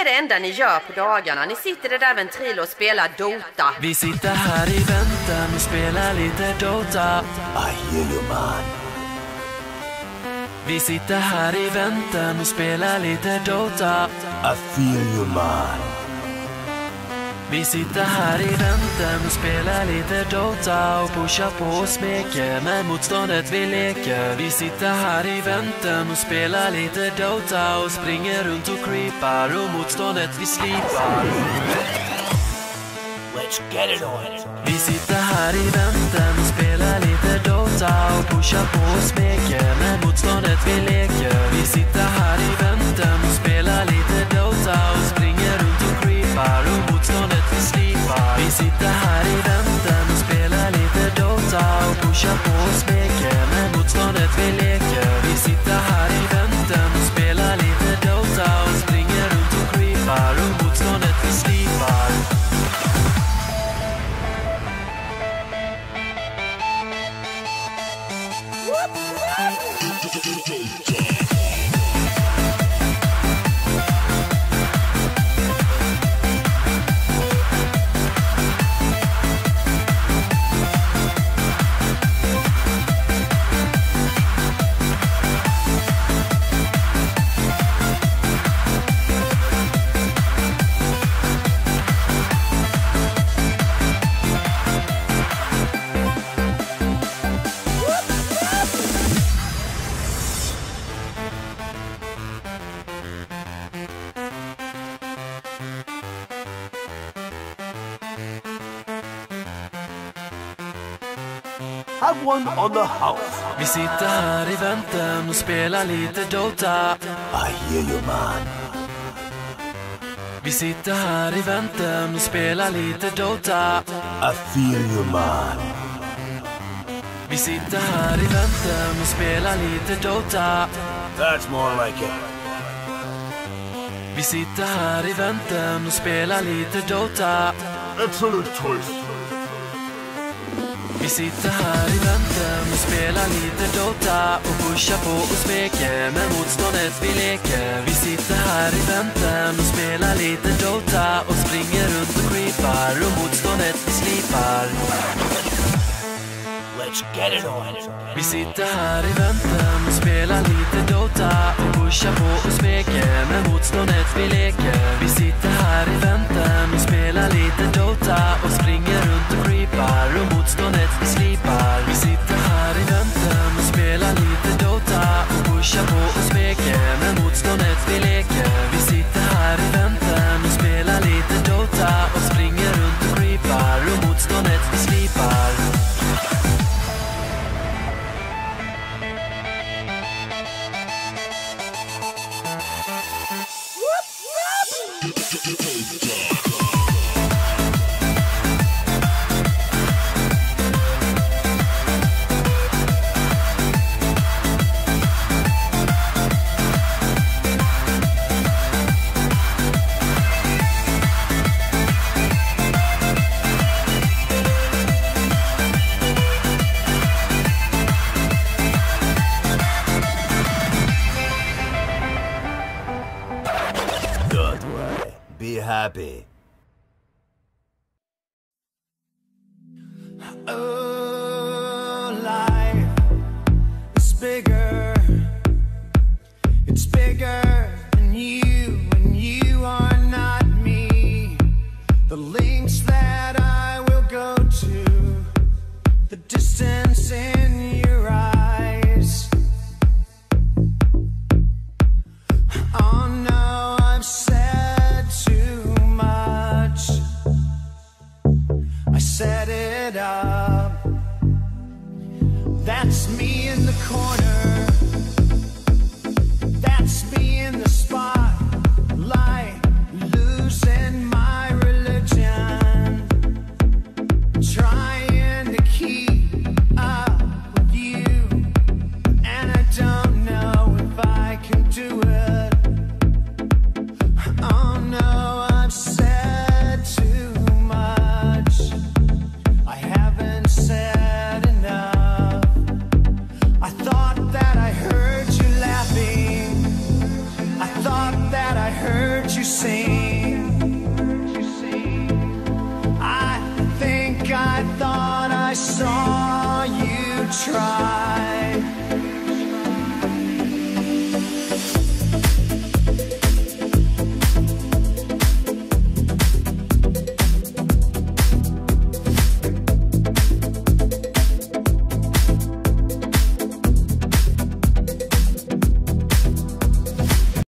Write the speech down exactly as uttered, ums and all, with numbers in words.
är det enda ni gör på dagarna? Ni sitter där där ventrilo och spelar Dota. Vi sitter här i väntan och spelar lite Dota. I hear you, man. Vi sitter här i väntan och spelar lite Dota. I feel you, man. Vi sitter här i väntan och spelar lite Dota och pushar på och smeker med motståndet vi leker. Vi sitter här i väntan och spelar lite Dota och springer runt och creepar och motståndet vi slipar. Let's get it on. Vi sitter här i väntan och spelar lite Dota och pushar på och smeker med motståndet vi leker. Vi sitter här i väntan och spelar lite Dota och springer runt och creepar och motståndet vi slipar. Vi sitter här i väntan och spelar lite Dota och pushar på och smeker med motståndet vi leker. Vi sitter här i väntan och spelar lite Dota och springer runt och creepar och motståndet vi slipar. Have one on the house. Vi sitter här i väntan och spelar lite Dota. I hear you, man. Vi sitter här i väntan och spelar lite Dota. I feel you, man. Vi sitter här i väntan och spelar lite Dota. That's more like it. Vi sitter här i väntan och spelar lite Dota. Excellent choice. Vi sitter här i väntan och spelar lite Dota och pushar på och smeker med motståndet vi leker. Vi sitter här i väntan och spelar lite Dota och springer runt och creepar och motståndet vi slipar. Let's get it on. Vi sitter här i väntan och spelar lite Dota och pushar på och smeker med motståndet vi leker. Vi sitter här i väntan och spelar lite Dota och springer runt och creepar och motståndet vi slipar. Vi sitter här i väntan och spelar lite Dota och pushar på och smeker med motståndet vi leker. Vi sitter här i väntan och spelar lite Dota och springer runt och creepar och motståndet vi slipar. Be happy. Oh, life is bigger. It's bigger than you, and you are not me. The links that I will go to, the distance in your eyes. Oh no, I've said too much. I set it up. That's me in the corner. That's me in the spotlight, losing my religion, trying to keep up with you, and I don't know if I can do it. Oh no, I've said too much. I haven't said enough. I thought that I heard you laughing. I thought that I heard you sing. try.